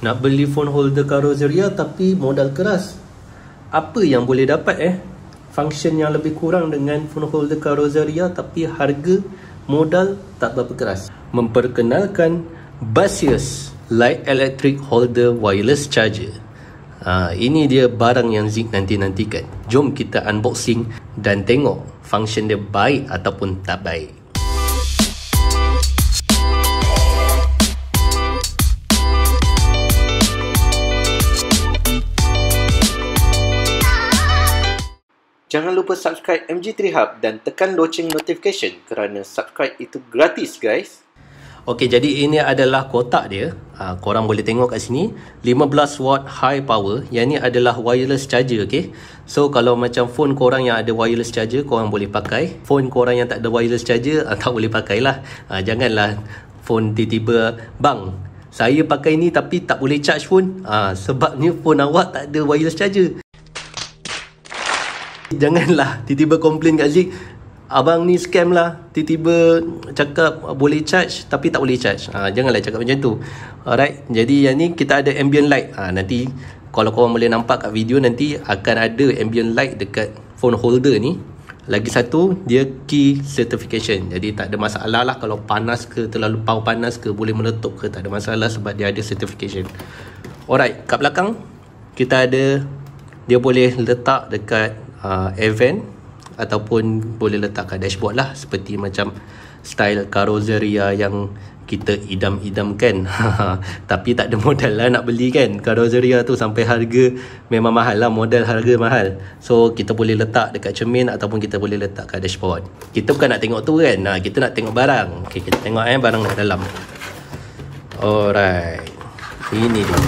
Nak beli phone holder Carrozzeria tapi modal keras. Apa yang boleh dapat function yang lebih kurang dengan phone holder Carrozzeria tapi harga modal tak berapa keras. Memperkenalkan Baseus Light Electric Holder Wireless Charger. Ini dia barang yang Zik nanti-nantikan. Jom kita unboxing dan tengok function dia baik ataupun tak baik. Jangan lupa subscribe MG3 Hub dan tekan loceng notification kerana subscribe itu gratis, guys. Okey, jadi ini adalah kotak dia. Korang boleh tengok kat sini 15 watt high power. Yang ni adalah wireless charger, okey. So kalau macam phone korang yang ada wireless charger, korang boleh pakai. Phone korang yang tak ada wireless charger, tak boleh pakailah. Janganlah phone tiba-tiba, bang, saya pakai ni tapi tak boleh charge phone. Sebabnya phone awak tak ada wireless charger. Janganlah tiba-tiba komplain kat Zik, abang ni scam lah, tiba-tiba cakap boleh charge tapi tak boleh charge. Janganlah cakap macam tu. Alright, jadi yang ni kita ada ambient light. Nanti kalau korang boleh nampak kat video, nanti akan ada ambient light dekat phone holder ni. Lagi satu, dia key certification. Jadi tak ada masalah lah kalau panas ke, terlalu power panas ke, boleh meletup ke, tak ada masalah sebab dia ada certification. Alright, kat belakang kita ada, dia boleh letak dekat air vent ataupun boleh letak kat dashboard lah, seperti macam style Carrozzeria yang kita idam-idamkan. Tapi tak ada modal lah nak beli kan. Carrozzeria tu sampai harga memang mahal lah, modal harga mahal. So kita boleh letak dekat cermin ataupun kita boleh letak kat dashboard. Kita bukan nak tengok tu kan, kita nak tengok barang. Okay, kita tengok barang dekat dalam. Alright, ini dia.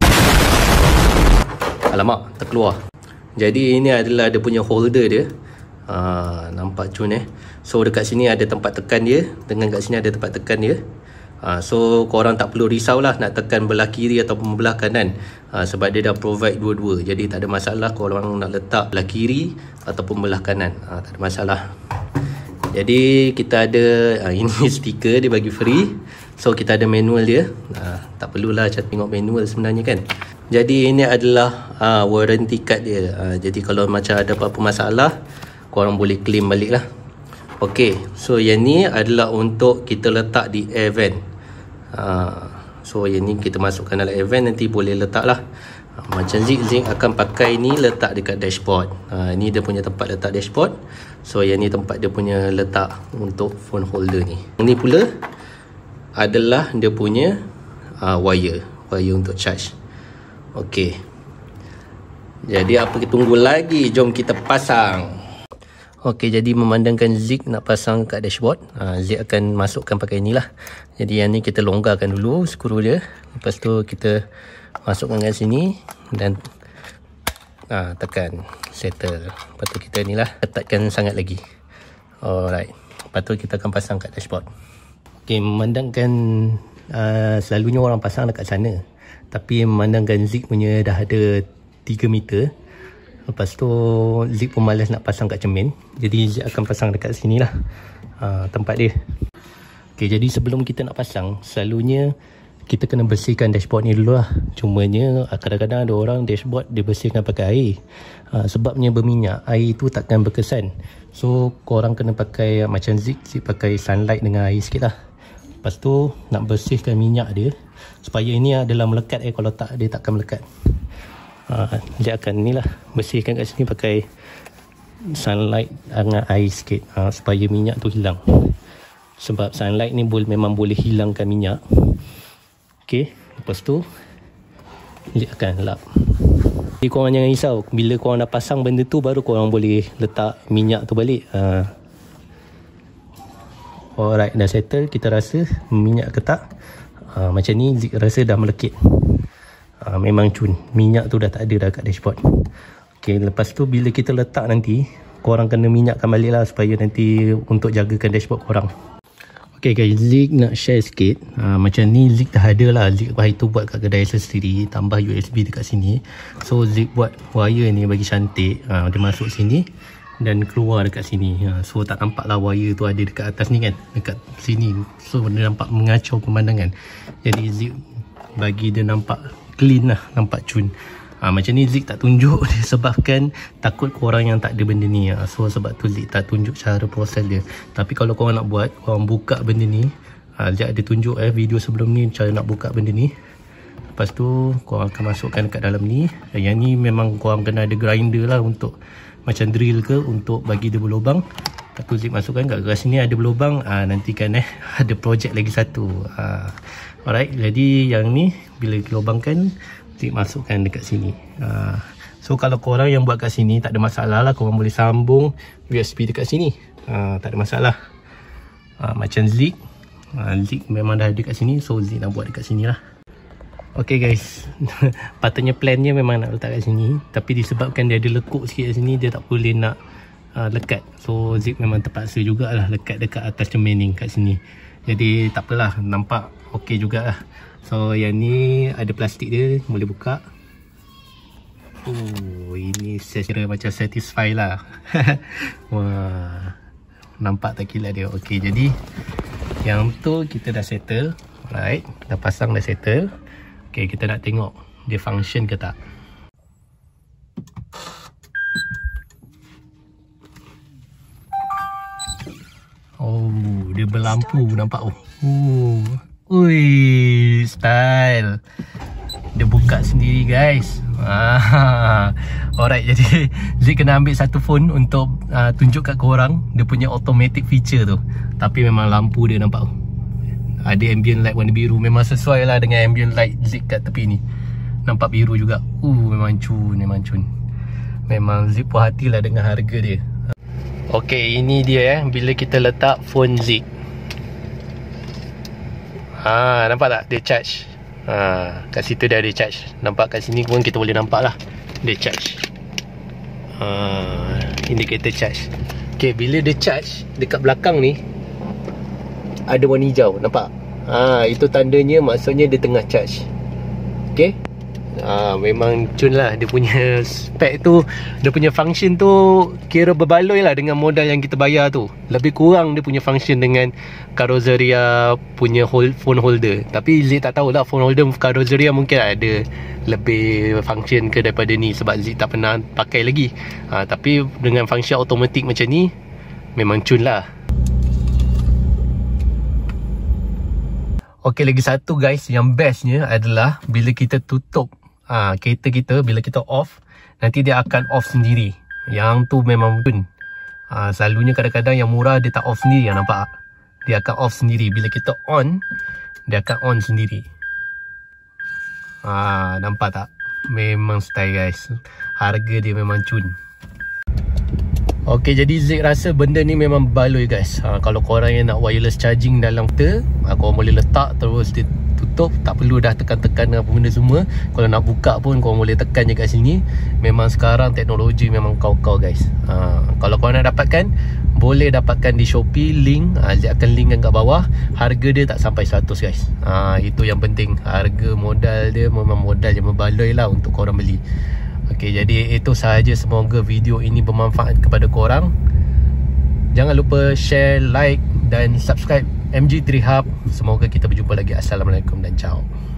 Alamak, terkeluar. Jadi ini adalah dia punya holder dia. Nampak cun So dekat sini ada tempat tekan dia, dengan kat sini ada tempat tekan dia. So korang tak perlu risau lah nak tekan belah kiri ataupun belah kanan, sebab dia dah provide dua-dua. Jadi tak ada masalah korang nak letak belah kiri ataupun belah kanan, tak ada masalah. Jadi kita ada ini stiker dia bagi free. So kita ada manual dia. Tak perlulah tengok manual sebenarnya kan. Jadi ini adalah warranty card dia. Jadi kalau macam ada apa-apa masalah, korang boleh claim balik lah. Ok, so yang ni adalah untuk kita letak di air vent. So yang ni kita masukkan dalam air vent, nanti boleh letak lah. Macam Zik akan pakai ni letak dekat dashboard. Ni dia punya tempat letak dashboard. So yang ni tempat dia punya letak untuk phone holder ni. Ni pula adalah dia punya wire untuk charge. Ok, jadi apa kita tunggu lagi, jom kita pasang. Ok, jadi memandangkan Zik nak pasang kat dashboard, Zik akan masukkan pakai ni lah. Jadi yang ni kita longgarkan dulu skru dia. Lepas tu kita masukkan kat sini dan tekan settle. Lepas tu kita ni lah letakkan sangat lagi. Alright, lepas tu kita akan pasang kat dashboard. Ok, memandangkan selalunya orang pasang dekat sana, tapi memandangkan Zik punya dah ada 3 meter. Lepas tu Zik pun malas nak pasang kat cermin, jadi Zik akan pasang dekat sini lah, tempat dia. Ok, jadi sebelum kita nak pasang, selalunya kita kena bersihkan dashboard ni dulu lah. Cumanya kadang-kadang ada orang dashboard dia bersihkan pakai air. Sebabnya berminyak, air tu takkan berkesan. So korang kena pakai macam Zik pakai sunlight dengan air sikit lah. Lepas tu nak bersihkan minyak dia, supaya ini adalah melekat, kalau tak dia takkan melekat. Dia akan ni lah, bersihkan kat sini pakai sunlight dengan air sikit, supaya minyak tu hilang. Sebab sunlight ni memang boleh hilangkan minyak. Ok, lepas tu dia akan lap. Jadi korang jangan risau, bila korang dah pasang benda tu, baru korang boleh letak minyak tu balik. Alright, dah settle. Kita rasa minyak ke tak. Macam ni Zik rasa dah melekit. Memang cun, minyak tu dah tak ada dah kat dashboard. Ok, lepas tu bila kita letak nanti, korang kena minyakkan balik lah, supaya nanti untuk jagakan dashboard korang. Ok guys, Zik nak share sikit. Macam ni Zik dah ada lah, Zik hari tu buat kat kedai sendiri, tambah USB dekat sini. So Zik buat wire ni bagi cantik. Dia masuk sini dan keluar dekat sini. So tak nampak lah wire tu ada dekat atas ni kan, dekat sini. So dia nampak mengacau pemandangan. Jadi Zik bagi dia nampak clean lah, nampak cun. Macam ni Zik tak tunjuk disebabkan takut korang yang tak ada benda ni. So sebab tu Zik tak tunjuk cara proses dia. Tapi kalau korang nak buat, korang buka benda ni, Zik ada tunjuk video sebelum ni cara nak buka benda ni. Lepas tu korang akan masukkan kat dalam ni. Yang ni memang korang kena ada grinder lah untuk macam drill ke, untuk bagi dia berlubang. Lepas tu Zik masukkan kat sini ada berlubang. Nantikan ada projek lagi satu. Alright, jadi yang ni bila dilubangkan, Zik masukkan dekat sini. So kalau korang yang buat kat sini tak ada masalah lah, korang boleh sambung USB dekat sini. Tak ada masalah. Macam Zik, Zik memang dah ada kat sini, so Zik nak buat dekat sini lah. Okay guys, patutnya plannya memang nak letak kat sini, tapi disebabkan dia ada lekuk sikit kat sini, dia tak boleh nak lekat. So Zik memang terpaksa jugalah lekat dekat atas cermin ni kat sini. Jadi tak apalah, nampak okey jugalah. So yang ni ada plastik dia, boleh buka. Ini saya macam satisfy lah. Wah, nampak tak kilat dia. Okey, jadi yang tu kita dah settle. Alright, dah pasang, dah settle. Okay, kita nak tengok dia function ke tak. Dia berlampu, nampak. Ui, style. Dia buka sendiri guys. Alright, jadi Zik kena ambil satu phone untuk tunjuk kat korang dia punya automatic feature tu. Tapi memang lampu dia nampak. Ada ambient light warna biru. Memang sesuai lah dengan ambient light Zik kat tepi ni. Nampak biru juga. Memang cun, memang cun. Memang Zik puas hati lah dengan harga dia. Okay, ini dia bila kita letak phone Zik. Nampak tak? Dia charge. Kat situ dia ada charge. Nampak kat sini pun kita boleh nampak lah dia charge. Indikator charge. Okay, bila dia charge, dekat belakang ni ada warna hijau, nampak? Itu tandanya maksudnya dia tengah charge. Okay, memang cun lah. Dia punya spek tu, dia punya function tu kira berbaloi lah dengan modal yang kita bayar tu. Lebih kurang dia punya function dengan Carrozzeria punya phone holder. Tapi Zik tak tahulah phone holder Carrozzeria mungkin ada lebih function ke daripada ni, sebab Zik tak pernah pakai lagi. Tapi dengan function automatik macam ni, memang cun lah. Okay, lagi satu guys, yang bestnya adalah bila kita tutup kereta kita, bila kita off, nanti dia akan off sendiri. Yang tu memang pun selalunya kadang-kadang yang murah dia tak off sendiri, nampak? Dia akan off sendiri. Bila kita on, dia akan on sendiri. Nampak tak? Memang style guys. Harga dia memang cun. Okay, jadi Zik rasa benda ni memang baloi guys. Kalau korang yang nak wireless charging dalam kereta, korang boleh letak terus dia tutup. Tak perlu dah tekan-tekan apa benda semua. Kalau nak buka pun korang boleh tekan je kat sini. Memang sekarang teknologi memang kau-kau guys. Kalau korang nak dapatkan, boleh dapatkan di Shopee. Link Zik akan linkkan kat bawah. Harga dia tak sampai 100 guys. Itu yang penting. Harga modal dia memang modal yang berbaloi lah untuk korang beli. Okay, jadi itu sahaja. Semoga video ini bermanfaat kepada korang. Jangan lupa share, like dan subscribe MG3 Hub. Semoga kita berjumpa lagi. Assalamualaikum dan ciao.